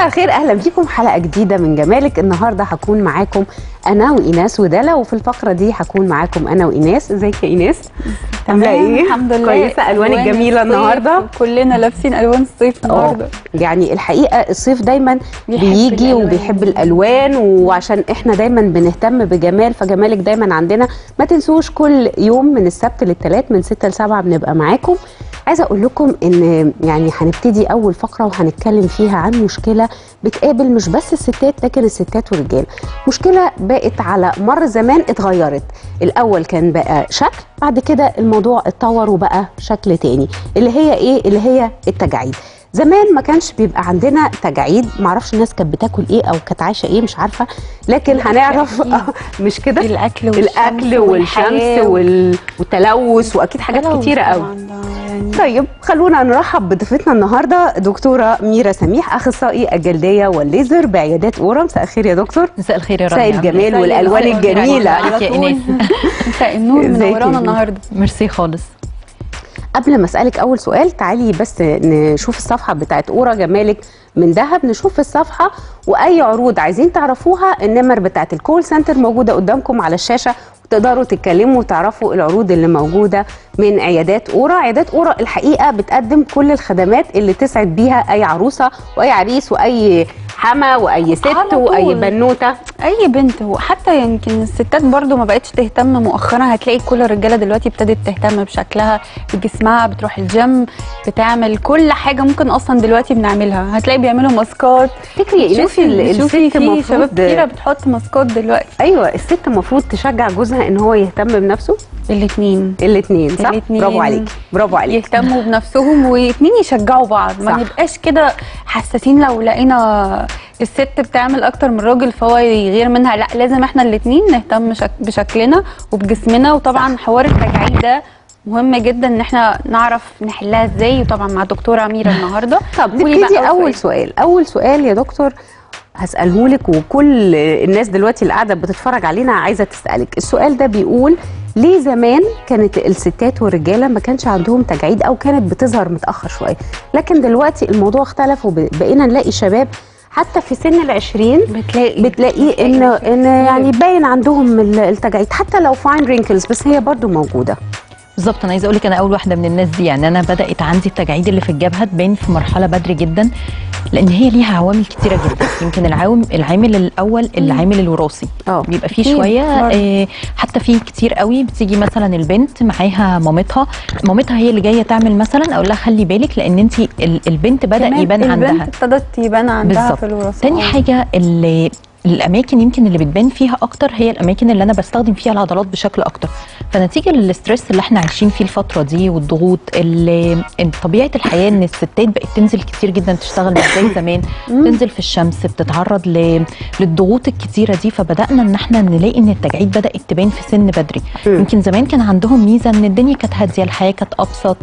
مساء الخير، اهلا بيكم حلقه جديده من جمالك. النهارده هكون معاكم انا وايناس ودالا، وفي الفقره دي هكون معاكم انا وايناس. ازيك يا ايناس؟ عامله ايه؟ الحمد لله كويسه. الوانك جميله النهارده، كلنا لابسين الوان الصيف النهارده. يعني الحقيقه الصيف دايما بيجي وبيحب الالوان، وعشان احنا دايما بنهتم بجمال، فجمالك دايما عندنا. ما تنسوش كل يوم من السبت للثلاث من 6 ل 7 بنبقى معاكم. عايزه اقول لكم ان يعني هنبتدي اول فقره وهنتكلم فيها عن مشكله بتقابل مش بس الستات لكن الستات والرجال. مشكله بقت على مر زمان اتغيرت. الاول كان بقى شكل، بعد كده الموضوع اتطور وبقى شكل تاني، اللي هي ايه؟ اللي هي التجاعيد. زمان ما كانش بيبقى عندنا تجاعيد، معرفش الناس كانت بتاكل ايه او كانت عايشه ايه، مش عارفه، لكن هنعرف مش كده؟ الاكل والشمس والتلوث واكيد حاجات كتيره قوي. طيب خلونا نرحب بضيفتنا النهارده دكتوره ميرا سميح، اخصائي الجلديه والليزر بعيادات اورا. مساء الخير يا دكتور. مساء الخير يا رب. مساء الجمال والالوان الجميله عليك يا ايناس. مساء النور منورانا النهارده. ميرسي خالص. قبل ما اسالك اول سؤال، تعالي بس نشوف الصفحه بتاعت اورا جمالك من دهب. نشوف الصفحه واي عروض عايزين تعرفوها، النمر بتاعت الكول سنتر موجوده قدامكم على الشاشه، وتقدروا تتكلموا وتعرفوا العروض اللي موجوده من عيادات اورا. عيادات اورا الحقيقه بتقدم كل الخدمات اللي تسعد بيها اي عروسه واي عريس واي حما واي ست واي بنوته، اي بنت. وحتى يمكن الستات برضو ما بقتش تهتم مؤخرا. هتلاقي كل الرجاله دلوقتي ابتدت تهتم بشكلها، بجسمها، بتروح الجيم، بتعمل كل حاجه ممكن اصلا دلوقتي بنعملها. هتلاقي بيعملوا ماسكات. تفتكري شوفي في شباب كتيره بتحط ماسكات دلوقتي. ايوه، الست المفروض تشجع جوزها ان هو يهتم بنفسه. الاثنين صح؟ برافو عليكي، برافو عليكي. يهتموا بنفسهم واثنين يشجعوا بعض. ما نبقاش كده حساسين لو لقينا الست بتعمل اكتر من الراجل فهو يغير منها. لا، لازم احنا الاثنين نهتم بشكلنا وبجسمنا. وطبعا حوار التجاعيد ده مهم جدا ان احنا نعرف نحلها ازاي، وطبعا مع دكتوره ميرا النهارده. طب نبتدي اول سؤال يا دكتور هسأله لك، وكل الناس دلوقتي اللي قاعده بتتفرج علينا عايزه تسألك. السؤال ده بيقول: ليه زمان كانت الستات والرجاله ما كانش عندهم تجاعيد او كانت بتظهر متأخر شويه، لكن دلوقتي الموضوع اختلف وبقينا نلاقي شباب حتى في سن العشرين بتلاقي ان يعني باين عندهم التجاعيد، حتى لو فاين رينكلز بس هي برضو موجوده. بالظبط. انا عايزه اقول لك انا اول واحده من الناس دي. يعني انا بدات عندي التجاعيد اللي في الجبهه تبان في مرحله بدري جدا، لان هي ليها عوامل كتيره جدا. يمكن العامل الاول العامل الوراثي بيبقى فيه شويه. حتى فيه كتير قوي بتيجي مثلا البنت معاها مامتها هي اللي جايه تعمل مثلا، اقول لها خلي بالك لان انت البنت بدا يبان عندها، البنت ابتدت يبان عندها في الوراثه. تاني حاجه الاماكن يمكن اللي بتبان فيها اكتر هي الاماكن اللي انا بستخدم فيها العضلات بشكل اكتر. فنتيجه للستريس اللي احنا عايشين فيه الفتره دي والضغوط، طبيعه الحياه ان الستات بقت تنزل كتير جدا تشتغل، مش زي زمان. تنزل في الشمس، بتتعرض للضغوط الكتيره دي. فبدانا ان احنا نلاقي ان التجاعيد بدات تبان في سن بدري. يمكن زمان كان عندهم ميزه ان الدنيا كانت هاديه، الحياه كانت ابسط،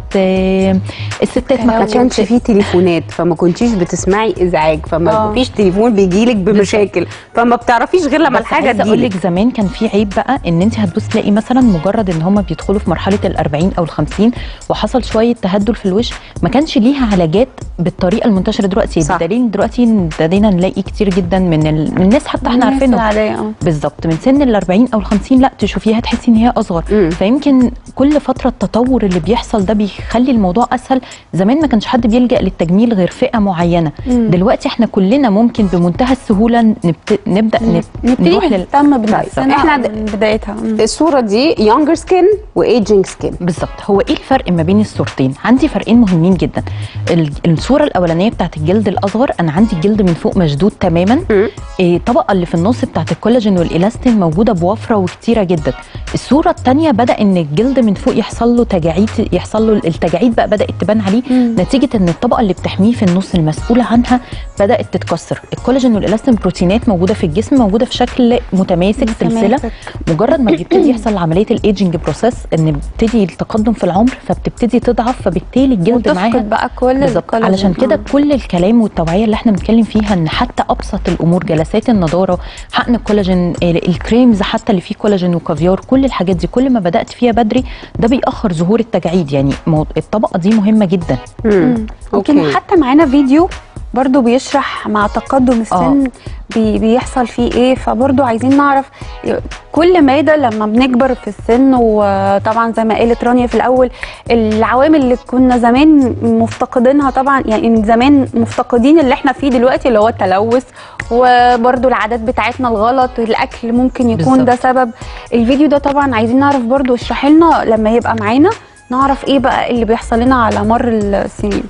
الستات ما كانش فيه تليفونات، فما كنتيش بتسمعي ازعاج، فما فيش تليفون بيجيلك بمشاكل، فما بتعرفيش غير لما الحاجه دي. اقول لك زمان كان في عيب بقى، ان انت هتبص تلاقي مثلا مجرد ان هم بيدخلوا في مرحله ال40 او ال50 وحصل شويه تهدل في الوش، ما كانش ليها علاجات بالطريقه المنتشره دلوقتي. بدليل دلوقتي ابتدينا نلاقي كتير جدا من الناس حتى احنا عارفينهم بالظبط من سن ال40 او ال50 لا تشوفيها تحسي ان هي اصغر. فيمكن كل فتره التطور اللي بيحصل ده بيخلي الموضوع اسهل. زمان ما كانش حد بيلجأ للتجميل غير فئه معينه. دلوقتي احنا كلنا ممكن بمنتهى السهوله نبدا نروح نهتم بنفسنا احنا من بدايتها. الصوره دي يونجر سكين وايجنج سكين. بالظبط. هو ايه الفرق ما بين الصورتين؟ عندي فرقين مهمين جدا. الصوره الاولانيه بتاعت الجلد الاصغر، انا عندي الجلد من فوق مشدود تماما. الطبقه اللي في النص بتاعت الكولاجين والالاستين موجوده بوفره وكتيره جدا. الصوره الثانيه بدا ان الجلد من فوق يحصل له التجاعيد بقى بدات تبان عليه نتيجه ان الطبقه اللي بتحميه في النص المسؤوله عنها بدات تتكسر. الكولاجين والالاستين بروتينات موجوده في الجسم، موجوده في شكل متماسك سلسله. مجرد ما بيبتدي يحصل عمليه الايجنج بروسيس، ان بيبتدي التقدم في العمر، فبتبتدي تضعف، فبالتالي الجلد معاها بقى كل علشان كده كل الكلام والتوعيه اللي احنا بنتكلم فيها ان حتى ابسط الامور، جلسات النضاره، حقن الكولاجين، الكريمز حتى اللي فيه كولاجين وكافيار، كل الحاجات دي كل ما بدات فيها بدري ده بيأخر ظهور التجاعيد. يعني الطبقه دي مهمه جدا. ممكن حتى معانا فيديو برضو بيشرح مع تقدم السن بيحصل فيه ايه. فبرضو عايزين نعرف كل مادة لما بنكبر في السن، وطبعا زي ما قالت رانيا في الاول العوامل اللي كنا زمان مفتقدينها، طبعا يعني زمان مفتقدين اللي احنا فيه دلوقتي اللي هو التلوث، وبرضو العادات بتاعتنا الغلط، الاكل ممكن يكون ده سبب. الفيديو ده طبعا عايزين نعرف برضو، اشرحي لنا لما يبقى معانا نعرف ايه بقى اللي بيحصل لنا على مر السنين.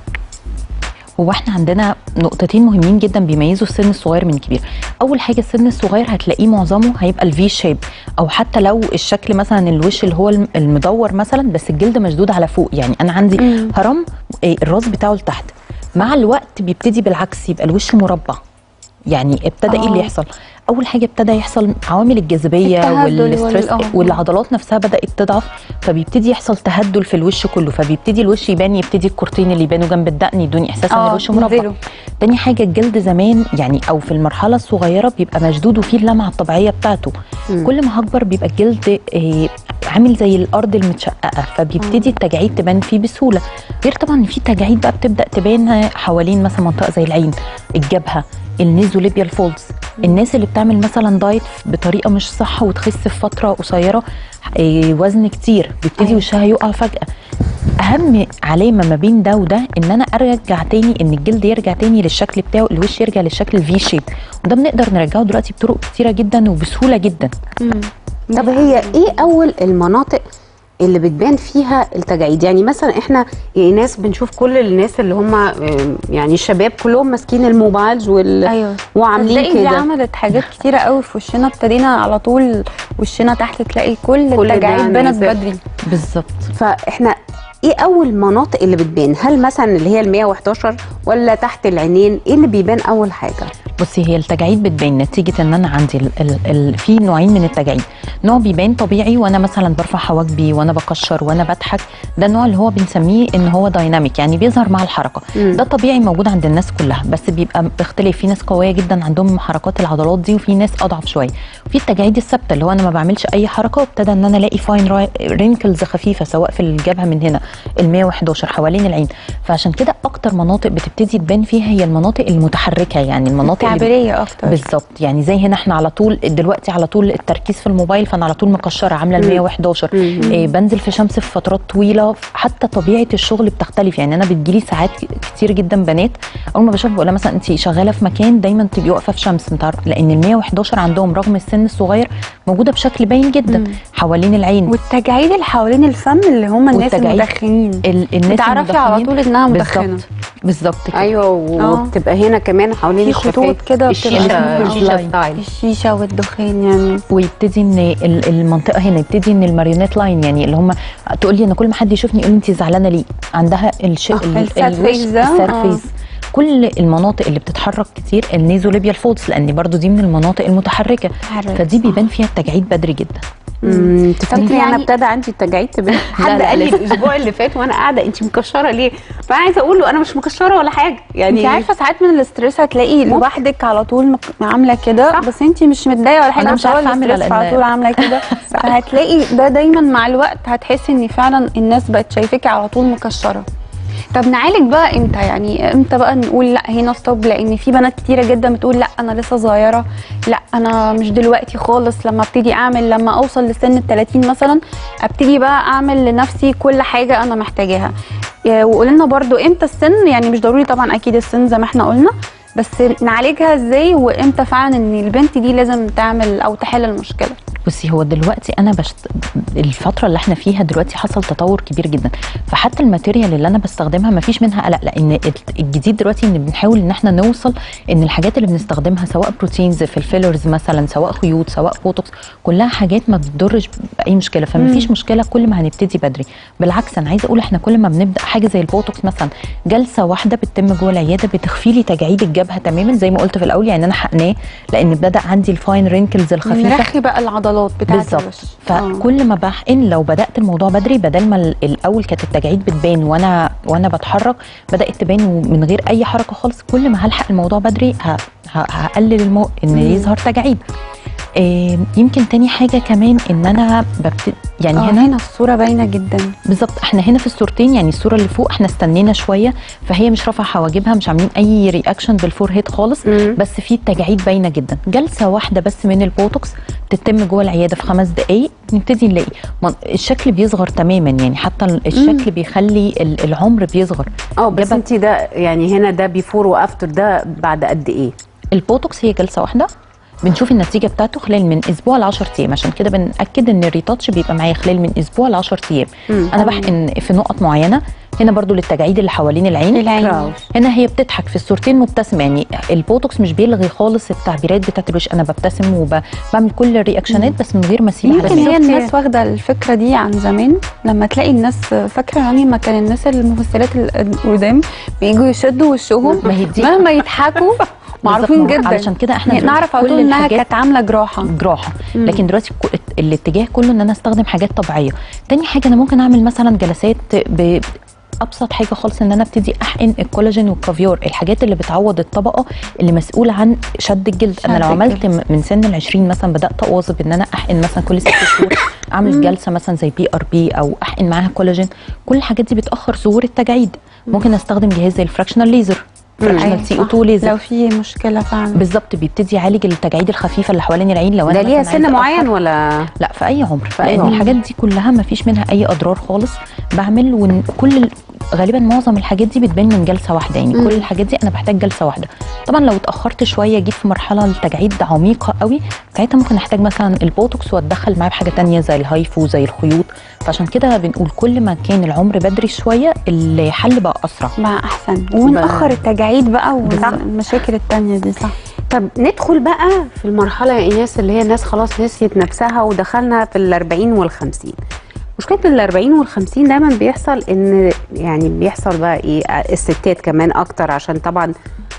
هو احنا عندنا نقطتين مهمين جدا بيميزوا السن الصغير من الكبير. اول حاجه السن الصغير هتلاقيه معظمه هيبقى الفي شيب، او حتى لو الشكل مثلا الوش اللي هو المدور مثلا بس الجلد مشدود على فوق، يعني انا عندي هرم الراس بتاعه لتحت. مع الوقت بيبتدي بالعكس يبقى الوش مربع. يعني ابتدى ايه اللي يحصل؟ اول حاجه ابتدى يحصل عوامل الجاذبيه والستريس والعضلات نفسها بدات تضعف، فبيبتدي يحصل تهدل في الوش كله، فبيبتدي الوش يبان، يبتدي الكورتين اللي يبانوا جنب الدقن يدوني احساس ان الوش مربع. تاني حاجه الجلد زمان يعني او في المرحله الصغيره بيبقى مشدود وفيه اللمعه الطبيعيه بتاعته. كل ما هكبر بيبقى الجلد عامل زي الارض المتشققه، فبيبتدي التجاعيد تبان فيه بسهوله. غير طبعا ان في تجاعيد بقى بتبدا تبان حوالين مثلا منطقه زي العين، الجبهه، النيزوليبيال فولدز. الناس اللي بتعمل مثلا دايت بطريقه مش صح وتخس في فتره قصيره وزن كتير بيبتدي وشها يقع فجاه. اهم علامه ما بين ده وده ان انا ارجع تاني، ان الجلد يرجع تاني للشكل بتاعه، الوش يرجع للشكل الفي شيب، وده بنقدر نرجعه دلوقتي بطرق كتيره جدا وبسهوله جدا. طب هي ايه اول المناطق اللي بتبان فيها التجاعيد؟ يعني مثلا احنا يعني ناس بنشوف كل الناس اللي هم يعني الشباب كلهم ماسكين الموبايلز وعاملين كده. دي عملت حاجات كتيره قوي في وشنا، ابتدينا على طول وشنا تحت تلاقي كل التجاعيد بانت بدري. بالظبط. فاحنا ايه اول مناطق اللي بتبان؟ هل مثلا اللي هي ال 111 ولا تحت العينين؟ ايه اللي بيبان اول حاجه؟ بصي هي التجاعيد بتبان نتيجه ان انا عندي في نوعين من التجاعيد. نوع بيبان طبيعي وانا مثلا برفع حواجبي وانا بكشر وانا بضحك، ده النوع اللي هو بنسميه ان هو دايناميك، يعني بيظهر مع الحركه. ده طبيعي موجود عند الناس كلها، بس بيبقى بيختلف. في ناس قويه جدا عندهم حركات العضلات دي، وفي ناس اضعف شويه. وفي التجاعيد الثابته اللي هو انا ما بعملش اي حركه وابتدى ان انا الاقي فاين رينكلز خفيفه سواء في الجبهه من هنا ال 111 حوالين العين. فعشان كده اكتر مناطق بتبتدي تبان فيها هي المناطق المتحركه، يعني المناطق التعبيريه اكتر. بالظبط. يعني زي هنا احنا على طول دلوقتي على طول التركيز في الموبايل، فانا على طول مكشره عامله ال 111. بنزل في شمس في فترات طويله، حتى طبيعه الشغل بتختلف. يعني انا بتجيلي ساعات كتير جدا بنات اول ما بشوف بقول لها مثلا انت شغاله في مكان دايما تبقي واقفه في شمس، لان ال 111 عندهم رغم السن الصغير موجوده بشكل باين جدا حوالين العين. والتجاعيد اللي حوالين الفم اللي هم الناس المدخنين، الناس تعرفي على طول انها مدخنه. بالظبط كده. ايوه، وبتبقى هنا كمان حوالين الخطوط كده، الشيشه والدخان يعني. ويبتدي ان المنطقه هنا يبتدي ان الماريونيت لاين، يعني اللي هم تقول لي ان كل ما حد يشوفني يقول لي انت زعلانه ليه، عندها السيرفيس. كل المناطق اللي بتتحرك كتير النيزوليبيال فولدز، لان برضو دي من المناطق المتحركه، فدي بيبان فيها التجاعيد بدري جدا. تفتكري يعني انا ابتدى عندي التجاعيد تبان؟ حد قال لي الاسبوع اللي فات وانا قاعده انت مكشره ليه؟ فانا عايزه اقول له انا مش مكشره ولا حاجه. يعني انت عارفه ساعات من الاستريس هتلاقي لوحدك على طول عامله كده، بس انت مش متضايقه ولا حاجه، انا مش عارفه اعمل على طول عامله كده. فهتلاقي ده دايما مع الوقت هتحسي ان فعلا الناس بقت شايفاكي على طول مكشره. طب نعالج بقى امتى؟ يعني امتى بقى نقول لا هنا ستوب؟ لان في بنات كتيره جدا بتقول لا انا لسه صغيره، لا انا مش دلوقتي خالص، لما ابتدي اعمل لما اوصل لسن ال30 مثلا ابتدي بقى اعمل لنفسي كل حاجه انا محتاجاها. وقول لنا برده امتى السن، يعني مش ضروري طبعا اكيد السن زي ما احنا قلنا، بس نعالجها ازاي وامتى فعلا ان البنت دي لازم تعمل او تحل المشكله. بصي هو دلوقتي انا الفتره اللي احنا فيها دلوقتي حصل تطور كبير جدا، فحتى الماتيريال اللي انا بستخدمها ما فيش منها قلق، لان الجديد دلوقتي ان بنحاول ان احنا نوصل ان الحاجات اللي بنستخدمها سواء بروتينز في الفيلرز مثلا، سواء خيوط، سواء بوتوكس، كلها حاجات ما بتضرش باي مشكله. فما فيش مشكله كل ما هنبتدي بدري. بالعكس انا عايزه اقول احنا كل ما بنبدا حاجه زي البوتوكس مثلا، جلسه واحده بتتم جوه العياده بتخفي لي تجاعيد الجبهه تماما زي ما قلت في الاول. يعني انا حقناه لان بدا عندي الفاين رينكلز الخفيفه، نرخي بقى العضلات بتاعت الوش. فكل ما بحقن لو بدات الموضوع بدري، بدل ما الاول كانت التجاعيد بتبان وانا بتحرك، بدات تبان من غير اي حركه خالص. كل ما هلحق الموضوع بدري هقلل ان يظهر تجاعيد. يمكن تاني حاجه كمان ان انا يعني هنا الصوره باينه جدا بالظبط. احنا هنا في الصورتين يعني الصوره اللي فوق احنا استنينا شويه، فهي مش رافعه حواجبها، مش عاملين اي رياكشن بالفور هيد خالص، بس في التجاعيد باينه جدا. جلسه واحده بس من البوتوكس تتم جوه العياده في 5 دقائق نبتدي نلاقي الشكل بيصغر تماما، يعني حتى الشكل بيخلي العمر بيصغر. بس انت ده يعني هنا ده بيفور وافتر ده بعد قد ايه؟ البوتوكس هي جلسه واحده بنشوف النتيجه بتاعته خلال من اسبوع ل 10 ايام، عشان كده بنأكد ان الريتاتش بيبقى معايا خلال من اسبوع ل 10 ايام. انا بحقن في نقط معينه هنا برضو للتجاعيد اللي حوالين العين. هنا هي بتضحك في الصورتين مبتسمه، يعني البوتوكس مش بيلغي خالص التعبيرات بتاعت الوش، انا ببتسم وبعمل كل الرياكشنات بس من غير ما اسيب يمكن هي الناس واخده الفكره دي عن زمان، لما تلاقي الناس فاكره يعني ما كان الناس الممثلات القدام بييجوا يشدوا وشهم مهما يضحكوا معروفين جدا، علشان كده احنا يعني نعرف على طول انها كانت عامله جراحه. لكن دلوقتي الاتجاه كله ان انا استخدم حاجات طبيعيه. تاني حاجه انا ممكن اعمل مثلا جلسات ابسط حاجه خالص ان انا ابتدي احقن الكولاجين والكافيور، الحاجات اللي بتعوض الطبقه اللي مسؤوله عن شد الجلد. انا لو عملت من سن ال20 مثلا بدات اواظب ان انا احقن مثلا كل 6 شهور اعمل جلسه مثلا زي PRP او احقن معاها كولاجين، كل الحاجات دي بتاخر ظهور التجاعيد. ممكن استخدم جهاز زي الفراكشنال ليزر، فراكشنال CO2 ليزر لو في مشكله فعلا بالظبط بيبتدي يعالج التجاعيد الخفيفه اللي حوالين العين. لو انا ده ليها سن معين ولا لا في اي عمر، لان الحاجات دي كلها ما فيش منها اي اضرار خالص. بعمل وكل غالبا معظم الحاجات دي بتبان من جلسه واحده، يعني كل الحاجات دي انا بحتاج جلسه واحده. طبعا لو اتاخرت شويه جيت في مرحله التجاعيد عميقه قوي ساعتها ممكن احتاج مثلا البوتوكس واتدخل معاه بحاجه ثانيه زي الهايفو زي الخيوط. فعشان كده بنقول كل ما كان العمر بدري شويه الحل بقى اسرع بقى احسن ونأخر التجاعيد بقى والمشاكل الثانيه دي. صح. طب ندخل بقى في المرحله يا ايناس اللي هي الناس خلاص نسيت نفسها ودخلنا في ال40 وال50. مشكله ال40 وال50 دايما بيحصل ان يعني بيحصل بقى ايه الستات كمان اكتر عشان طبعا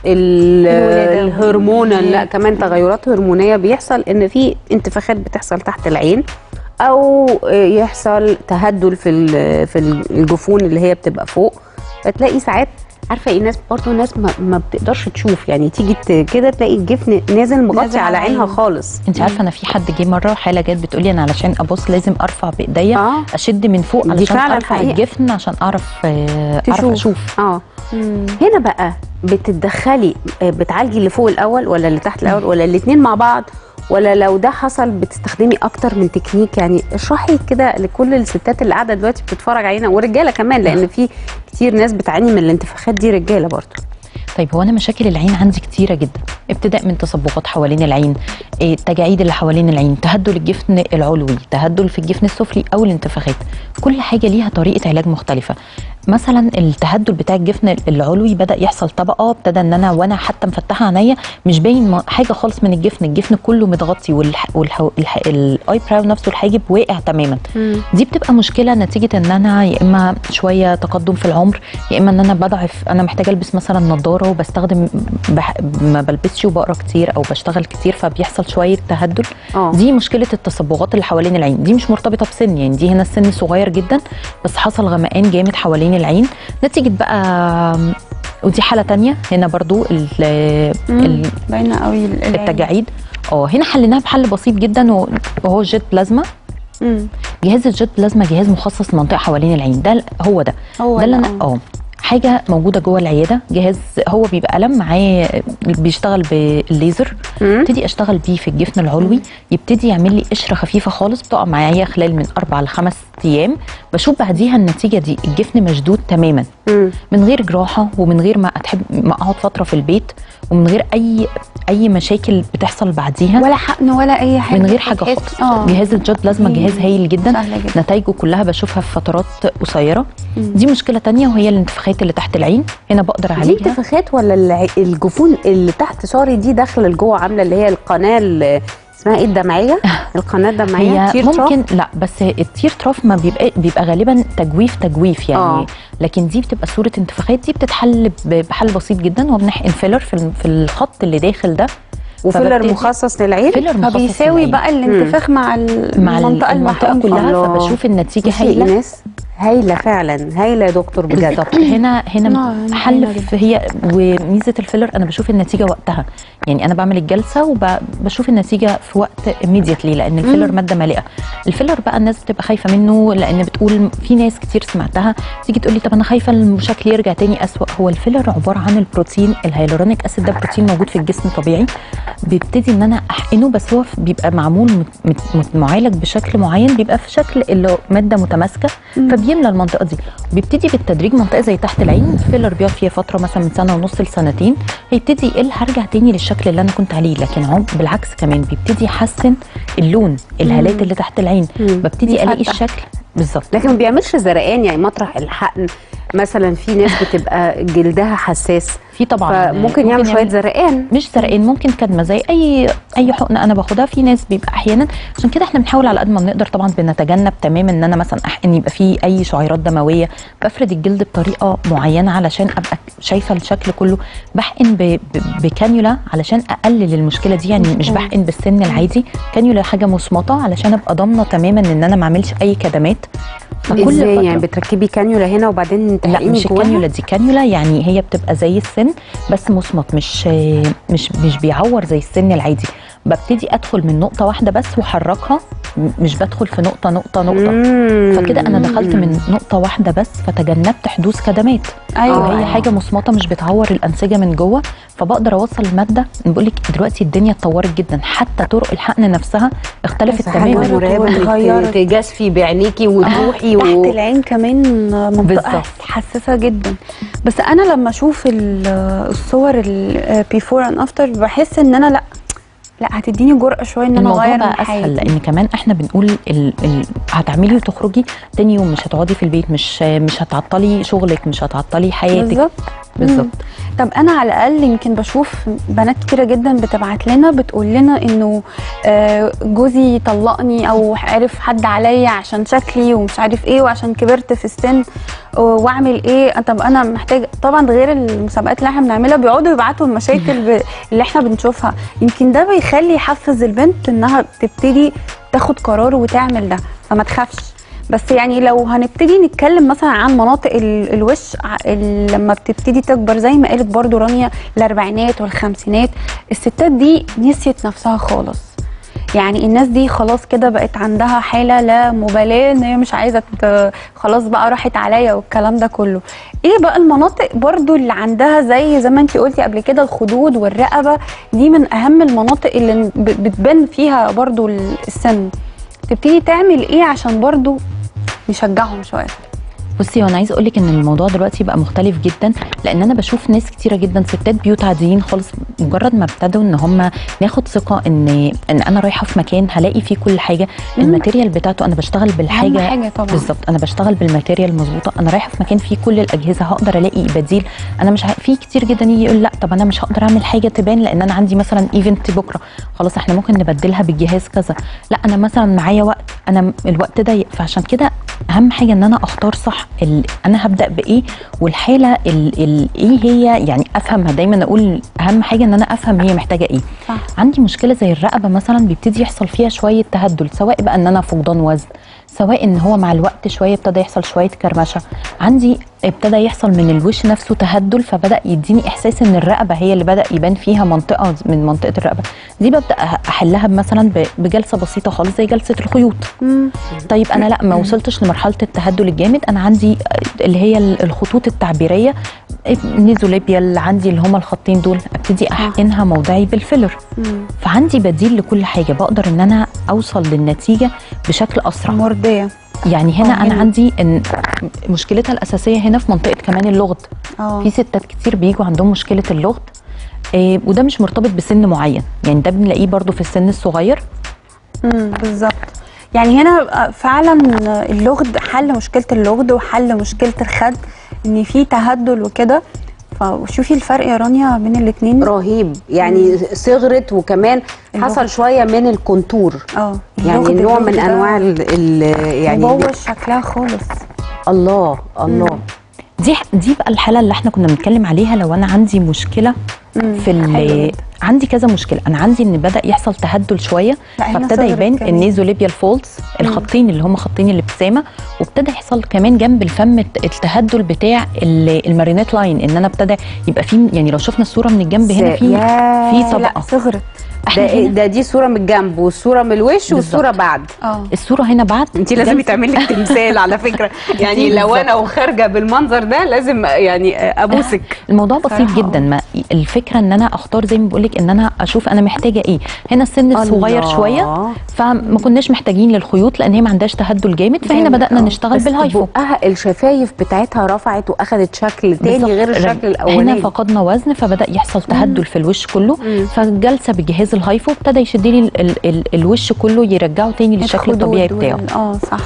الهرمون لا كمان تغيرات هرمونيه بيحصل ان في انتفاخات بتحصل تحت العين او يحصل تهدل في الجفون اللي هي بتبقى فوق. فتلاقي ساعات عارفه ايه ناس برضه ناس ما بتقدرش تشوف، يعني تيجي كده تلاقي الجفن نازل مغطي على عينها خالص. انت عارفه انا في حد جه مره حاله جت بتقولي انا علشان ابص لازم ارفع بايديا اشد من فوق علشان ارفع الجفن عشان اعرف اشوف. هنا بقى بتتدخلي بتعالجي اللي فوق الاول ولا اللي تحت الاول ولا الاثنين مع بعض، ولا لو ده حصل بتستخدمي اكتر من تكنيك؟ يعني اشرحي كده لكل الستات اللي قاعده دلوقتي بتتفرج علينا ورجاله كمان، لان في كتير ناس بتعاني من الانتفاخات دي رجاله برضه. طيب هو انا مشاكل العين عندي كتيره جدا، ابتداء من تصبغات حوالين العين، التجاعيد اللي حوالين العين، تهدل الجفن العلوي، تهدل في الجفن السفلي او الانتفاخات. كل حاجه ليها طريقه علاج مختلفه. مثلا التهدل بتاع الجفن العلوي بدا يحصل طبقه، ابتدى ان انا وانا حتى مفتحه عينيا مش باين حاجه خالص من الجفن كله متغطي والاي براو نفسه الحاجب واقع تماما. دي بتبقى مشكله نتيجه ان انا يا اما شويه تقدم في العمر، يا اما ان انا بضعف، انا محتاجه البس مثلا نظاره وبستخدم ما بلبسش وبقرا كتير او بشتغل كتير فبيحصل شويه تهدل. دي مشكله التصبغات اللي حوالين العين، دي مش مرتبطه بسن، يعني دي هنا السن صغير جدا بس حصل غمقان جامد حوالين العين نتيجه بقى. ودي حاله تانية هنا برضو باينه قوي التجاعيد. هنا حليناها بحل بسيط جدا وهو الجيت بلازما. جهاز الجيت بلازما جهاز مخصص لمنطقه حوالين العين، ده هو اللي انا حاجه موجوده جوه العياده. جهاز هو بيبقى قلم معاه بيشتغل بالليزر، ابتدي اشتغل بيه في الجفن العلوي، يبتدي يعمل لي قشره خفيفه خالص بتقع معايا خلال من 4 ل 5 ايام. بشوف بعديها النتيجه دي الجفن مشدود تماما من غير جراحه ومن غير ما اقعد فتره في البيت ومن غير اي مشاكل بتحصل بعديها ولا حقن ولا اي حاجه، من غير حاجه خالص. جهاز الجيت بلازما جهاز هايل جدا، نتائجه كلها بشوفها في فترات قصيره. دي مشكله تانية وهي الانتفاخات اللي تحت العين، هنا بقدر اعالجها. دي انتفاخات ولا الجفون اللي تحت شعري دي داخله لجوه عامله اللي هي القناه اللي اسمها ايه الدمعيه؟ القناه الدمعيه هي ممكن لا، بس التير تراف ما بيبقى غالبا تجويف يعني لكن دي بتبقى صوره انتفاخات، دي بتتحل بحل بسيط جدا وبنحقن فيلر في الخط اللي داخل ده، وفيلر مخصص للعين فبيساوي بقى الانتفاخ مع المنطقه كلها. فبشوف النتيجه هايله هايله فعلا، هايله يا دكتور بجد. هنا حل هي وميزه الفيلر انا بشوف النتيجه وقتها، يعني انا بعمل الجلسه وبشوف النتيجه في وقت immediately، لان الفيلر ماده مالئه. الفيلر بقى الناس بتبقى خايفه منه، لان بتقول في ناس كتير سمعتها تيجي تقول لي طب انا خايفه الشكل يرجع تاني اسوأ. هو الفيلر عباره عن البروتين الهيالورونيك اسيد، ده بروتين موجود في الجسم طبيعي، بيبتدي ان انا احقنه، بس هو بيبقى معمول معالج بشكل معين، بيبقى في شكل اللي ماده متماسكه فبيملى المنطقه دي، بيبتدي بالتدريج منطقه زي تحت العين الفيلر بيقعد فيها فتره مثلا من سنه ونص لسنتين، هيبتدي يقل، هرجع تاني للشكل اللي انا كنت عليه. لكن بالعكس كمان بيبتدي يحسن اللون، الهالات اللي تحت العين، ببتدي الاقي الشكل بالظبط. لكن ما بيعملش زرقان يعني مطرح الحقن مثلا؟ في ناس بتبقى جلدها حساس، في طبعا ممكن يعمل شويه زرقان، مش زرقان، ممكن كدمه زي اي حقنه انا باخدها. في ناس بيبقى احيانا، عشان كده احنا بنحاول على قد ما بنقدر طبعا بنتجنب تماما ان انا مثلا احقن يبقى فيه اي شعيرات دمويه، بفرد الجلد بطريقه معينه علشان ابقى شايفه الشكل كله. بحقن بكانيولا علشان اقلل المشكله دي، يعني مش بحقن بالسن العادي، كانيولا حاجه مصمطه علشان ابقى ضامنه تماما ان انا ما اعملش اي كدمات. ازاي يعني بتركبي كانيولا هنا وبعدين لا مش الكانيولا دي، كانيولا يعني هي بتبقى زي السن بس مصمت، مش بيعور زي السن العادي. ببتدي ادخل من نقطه واحده بس واحركها، مش بدخل في نقطه نقطه نقطه. فكده انا دخلت من نقطه واحده بس، فتجنبت حدوث كدمات. ايوه هي حاجه مصمته مش بتعور الانسجه من جوه، فبقدر اوصل الماده. بقول لك دلوقتي الدنيا اتطورت جدا، حتى طرق الحقن نفسها اختلفت تماما. تجازفي بعينيكي وتروحي تحت العين كمان منطقه حساسه جدا. بس انا لما اشوف الصور البيفور اند افتر بحس ان انا لا هتديني جرأة شويه ان انا اغير الموضوع بقى اسهل، لان كمان احنا بنقول هتعملي وتخرجي تاني يوم، مش هتقعدي في البيت، مش هتعطلي شغلك، مش هتعطلي حياتك. بالظبط. طب انا على الاقل يمكن بشوف بنات كتيره جدا بتبعت لنا بتقول لنا انه جوزي طلقني او عرف حد عليا عشان شكلي ومش عارف ايه وعشان كبرت في السن واعمل ايه. طب انا محتاج طبعا، غير المسابقات اللي احنا بنعملها بيقعدوا يبعتوا المشاكل اللي احنا بنشوفها، يمكن ده بيخلي يحفز البنت انها تبتدي تاخد قرار وتعمل ده، فما تخافش. بس يعني لو هنبتدي نتكلم مثلا عن مناطق الوش لما بتبتدي تكبر زي ما قالت برضو رانيا، الاربعينات والخمسينات، الستات دي نسيت نفسها خالص. يعني الناس دي خلاص كده بقت عندها حاله لا مبالاه ان هي مش عايزه خلاص بقى راحت عليا والكلام ده كله. ايه بقى المناطق برضو اللي عندها زي ما انتي قلتي قبل كده، الخدود والرقبه دي من اهم المناطق اللي بتبان فيها برضو السن، تبتدي تعمل ايه عشان برضو نشجعهم شويه؟ بصي، وانا عايزه اقول لك ان الموضوع دلوقتي بقى مختلف جدا، لان انا بشوف ناس كتيره جدا ستات بيوت عاديين خالص، مجرد ما ابتدوا ان هم ناخد ثقه ان انا رايحه في مكان هلاقي فيه كل حاجه، الماتيريال بتاعته انا بشتغل بالحاجه حاجة طبعا. بالظبط، انا بشتغل بالماتيريال مظبوطه، انا رايحه في مكان فيه كل الاجهزه، هقدر الاقي بديل. انا مش في كتير جدا يجي يقول لا طب انا مش هقدر اعمل حاجه تبان لان انا عندي مثلا ايفنت بكره، خلاص احنا ممكن نبدلها بالجهاز كذا. لا انا مثلا معايا وقت، انا الوقت ضيق، فعشان كده اهم حاجه ان انا اختار صح انا هبدا بايه والحاله ايه هي، يعني افهمها. دايما اقول اهم حاجه ان انا افهم هي محتاجه ايه. صح. عندي مشكله زي الرقبه مثلا بيبتدي يحصل فيها شويه تهدل، سواء بقى ان انا فقدان وزن، سواء ان هو مع الوقت شويه ابتدى يحصل شويه كرمشه، عندي ابتدى يحصل من الوش نفسه تهدل، فبدا يديني احساس ان الرقبه هي اللي بدا يبان فيها منطقه من منطقه الرقبه دي، ببدا احلها مثلا بجلسه بسيطه خالص زي جلسه الخيوط. طيب انا لا ما وصلتش لمرحله التهدل الجامد، انا عندي اللي هي الخطوط التعبيريه نيزوليبيال، عندي اللي هما الخطين دول، ابتدي احقنها موضعي بالفيلر. فعندي بديل لكل حاجه، بقدر ان انا اوصل للنتيجه بشكل اسرع مرضيه. يعني هنا انا عندي ان مشكلتها الاساسيه هنا في منطقه كمان اللغد. في ستات كتير بيجوا عندهم مشكله اللغد، وده مش مرتبط بسن معين، يعني ده بنلاقيه برضو في السن الصغير. بالظبط. يعني هنا فعلا اللغد، حل مشكله اللغد وحل مشكله الخد، ان في تهدل وكده. فشوفي الفرق يا رانيا بين الاثنين رهيب، يعني صغرت وكمان حصل شويه من الكونتور، يعني نوع من انواع يعني بوظ شكلها خالص. الله. دي بقى الحاله اللي احنا كنا بنتكلم عليها، لو انا عندي مشكله في عندي كذا مشكله. انا عندي ان بدا يحصل تهدل شويه، فابتدى يبان النيزوليبيال فولدز، الخطين اللي هم خطين الابتسامه، وابتدى يحصل كمان جنب الفم التهدل بتاع المارينيت لاين، ان انا ابتدى يبقى في، يعني لو شفنا الصوره من الجنب هنا في طبقه صغرت. دي صوره من الجنب والصوره من الوش والصوره بعد. الصوره هنا بعد. انت لازم تعملي لك تمثال على فكره، يعني لو انا وخارجه بالمنظر ده لازم يعني ابوسك. الموضوع بسيط جدا. ما الفكره ان انا اختار زي ما بقول لك، ان انا اشوف انا محتاجه ايه. هنا السن صغير شويه، فما كناش محتاجين للخيوط لان هي ما عندهاش تهدل جامد، فهنا بدانا نشتغل بالهايفو. بقها الشفايف بتاعتها رفعت واخدت شكل تاني غير الشكل الاولاني. هنا فقدنا وزن، فبدا يحصل تهدل في الوش كله، فالجلسه بجهاز الهايفو ابتدى يشد لي الوش كله، يرجعه تاني للشكل الطبيعي بتاعه. صح.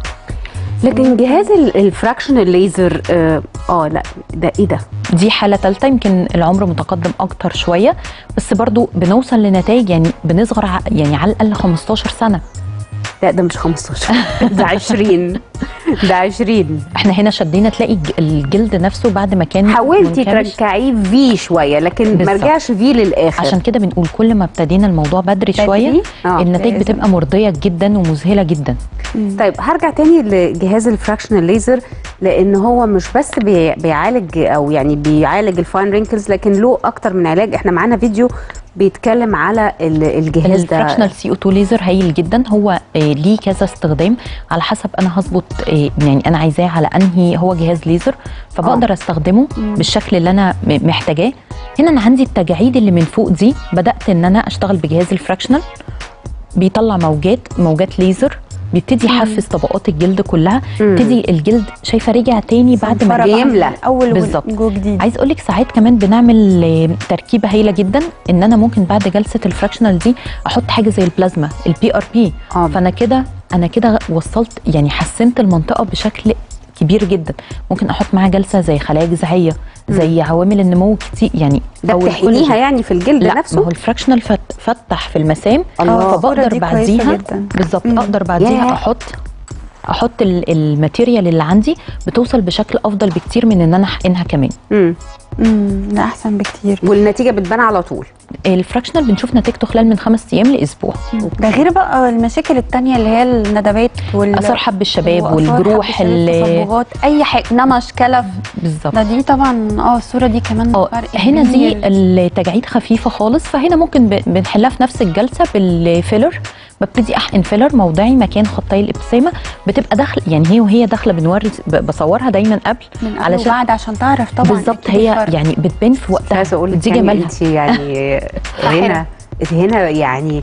لكن جهاز الفراكشنال ليزر لا ده ايه ده؟ دي حاله ثالثه، يمكن العمر متقدم اكتر شويه، بس برضو بنوصل لنتائج، يعني بنصغر يعني على الاقل 15 سنه. لا ده مش 15 ده 20 ده 20. احنا هنا شدينا تلاقي الجلد نفسه بعد ما كان حاولتي ترجعيه في شويه، لكن ما رجعش في للاخر. عشان كده بنقول كل ما ابتدينا الموضوع بدري شويه النتائج بتبقى مرضيه جدا ومذهله جدا. طيب هرجع تاني لجهاز الفراكشنال ليزر، لان هو مش بس بيعالج او يعني بيعالج الفاين رينكلز، لكن له اكتر من علاج. احنا معانا فيديو بيتكلم على الجهاز ده. الفراكشنال CO2 ليزر هايل جدا، هو ليه كذا استخدام على حسب انا هظبط يعني انا عايزاه على انهي هو جهاز ليزر، فبقدر استخدمه بالشكل اللي انا محتاجاه. هنا انا عندي التجاعيد اللي من فوق دي، بدات ان انا اشتغل بجهاز الفراكشنال، بيطلع موجات ليزر، بيبتدي يحفز طبقات الجلد كلها، يبتدي الجلد شايفه رجع تاني بعد ما يملى اول بالظبط. جديد. عايز اقول لك ساعات كمان بنعمل تركيبه هايله جدا، ان انا ممكن بعد جلسه الفراكشنال دي احط حاجه زي البلازما PRP. فانا كده وصلت، يعني حسنت المنطقه بشكل كبير جدا. ممكن احط معاها جلسه زي خلايا جذعيه، زي عوامل النمو كتير، يعني ده بتحقنيها يعني في الجلد نفسه. ما هو الفراكشنال فتح في المسام، فبقدر بعديها بالظبط اقدر بعديها احط الماتيريال اللي عندي، بتوصل بشكل افضل بكتير من ان انا احقنها كمان. ده احسن بكتير، والنتيجه بتبان على طول. الفراكشنال بنشوف نتيجته خلال من 5 ايام لاسبوع. ده غير بقى المشاكل التانية اللي هي الندبات اثار حب الشباب والجروح، التصبغات، اي حاجه، نمش، كلف. بالظبط. ده دي طبعا الصوره دي كمان فرق. هنا دي التجاعيد خفيفه خالص، فهنا ممكن بنحلها في نفس الجلسه بالفيلر. ببتدي احقن فيلر موضعي مكان خطي الابتسامه، بتبقى داخله، يعني هي وهي داخله بنوري، بصورها دايما قبل علشان بعد عشان تعرف طبعا بالظبط. هي يعني بتبان في وقتها. عايزه اقول دي جمالها. انت يعني هنا يعني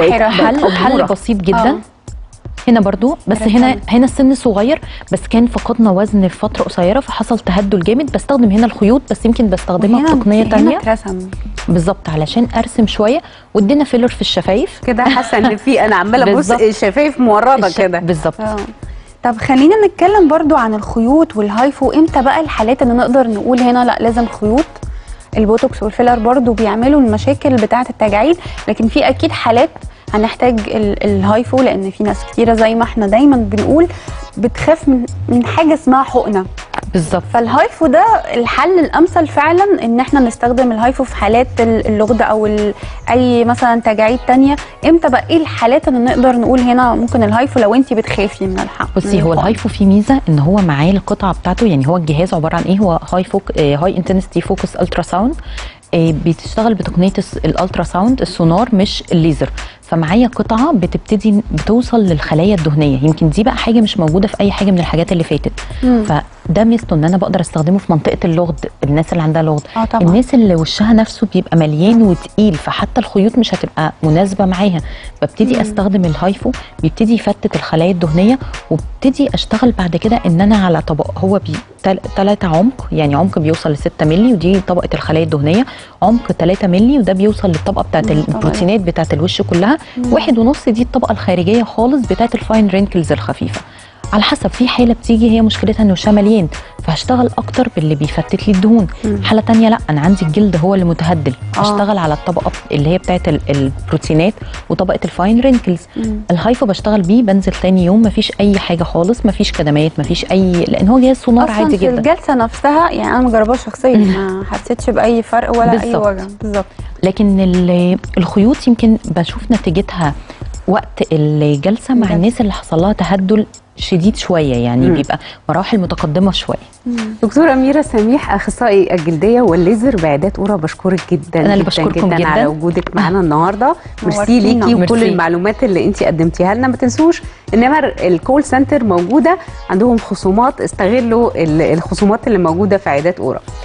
حل بسيط جدا. هنا برضو، بس هنا السن صغير، بس كان فقدنا وزن في فتره قصيره، فحصل تهدل جامد. بستخدم هنا الخيوط، بس يمكن بستخدمها بتقنيه تانية بالظبط علشان ارسم شويه. وادينا فيلر في الشفايف كده، حاسه ان في انا عماله ابص الشفايف مورده كده بالظبط. طب خلينا نتكلم برضو عن الخيوط والهايفو. امتى بقى الحالات اللي نقدر نقول هنا لا لازم خيوط؟ البوتوكس والفيلر برضو بيعملوا المشاكل بتاعه التجاعيد، لكن في اكيد حالات هنحتاج الهايفو، لان في ناس كتيره زي ما احنا دايما بنقول بتخاف من حاجه اسمها حقنه. بالظبط. فالهايفو ده الحل الامثل فعلا، ان احنا نستخدم الهايفو في حالات اللغد او اي مثلا تجاعيد تانية. امتى بقى ايه الحالات اللي نقدر نقول هنا ممكن الهايفو لو انت بتخافي من الحقن؟ بصي، هو الهايفو فيه ميزه ان هو معاه القطعه بتاعته، يعني هو الجهاز عباره عن ايه؟ هو هاي انتنسيتي فوكس الترا ساوند، بتشتغل بتقنيه الالترا ساوند، السونار مش الليزر. فمعايا قطعه بتوصل للخلايا الدهنيه، يمكن دي بقى حاجه مش موجوده في اي حاجه من الحاجات اللي فاتت. فده ميزته ان انا بقدر استخدمه في منطقه اللغد، الناس اللي عندها لغد، الناس اللي وشها نفسه بيبقى مليان وتقيل، فحتى الخيوط مش هتبقى مناسبه معاها. ببتدي استخدم الهايفو، بيبتدي يفتت الخلايا الدهنيه، وابتدي اشتغل بعد كده ان انا على طبق هو 3 عمق، يعني عمق بيوصل ل 6 مللي، ودي طبقه الخلايا الدهنيه، عمق 3 مللي، وده بيوصل للطبقه بتاعت البروتينات بتاعت الوش كلها. 1.5 دي الطبقه الخارجيه خالص بتاعت الفاين رينكلز الخفيفه. على حسب، في حاله بتيجي هي مشكلتها انه وشها مليان فهشتغل اكتر باللي بيفتت لي الدهون. حاله تانية لا، انا عندي الجلد هو اللي متهدل، اشتغل على الطبقه اللي هي بتاعت البروتينات وطبقه الفاين رينكلز. الهايفو بشتغل بيه، بنزل تاني يوم مفيش اي حاجه خالص، مفيش كدمات، مفيش اي، لان هو جهاز سونار عادي جدا. في الجلسه نفسها يعني انا مجرباها شخصيا ما حسيتش باي فرق ولا بالزبط. اي وجع. بالظبط. لكن الخيوط يمكن بشوف نتيجتها وقت الجلسه مع الناس اللي حصل لها تهدل شديد شويه، يعني بيبقى مراحل متقدمه شويه. دكتوره أميرة سميح، اخصائي الجلديه والليزر بعيادات اورا، بشكرك جدا. انا اللي بشكركم جدا على وجودك معانا النهارده. ميرسي ليكي وكل المعلومات اللي انت قدمتيها لنا. ما تنسوش النمر الكول سنتر موجوده، عندهم خصومات، استغلوا الخصومات اللي موجوده في عيادات اورا.